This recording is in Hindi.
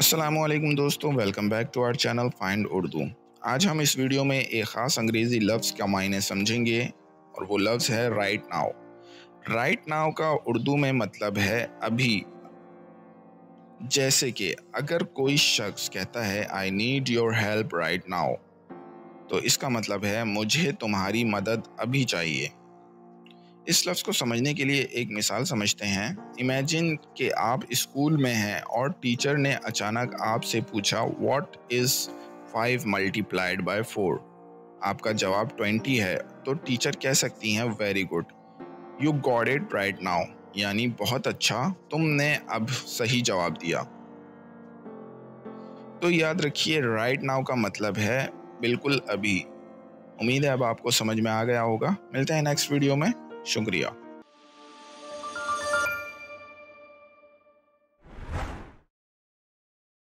अस्सलामुअलैकुम दोस्तों, welcome back to our channel find Urdu. आज हम इस वीडियो में एक ख़ास अंग्रेज़ी लफ्ज़ का मायने समझेंगे और वो लफ्ज़ है राइट नाउ। राइट नाउ का उर्दू में मतलब है अभी। जैसे कि अगर कोई शख्स कहता है I need your help right now, तो इसका मतलब है मुझे तुम्हारी मदद अभी चाहिए। इस लफ्ज़ को समझने के लिए एक मिसाल समझते हैं। इमेजिन कि आप स्कूल में हैं और टीचर ने अचानक आपसे पूछा व्हाट इज़ 5 मल्टीप्लाइड बाय 4। आपका जवाब 20 है, तो टीचर कह सकती हैं very good, you got it right now, यानी बहुत अच्छा, तुमने अब सही जवाब दिया। तो याद रखिए, राइट नाउ का मतलब है बिल्कुल अभी। उम्मीद है अब आपको समझ में आ गया होगा। मिलते हैं नेक्स्ट वीडियो में। शुक्रिया।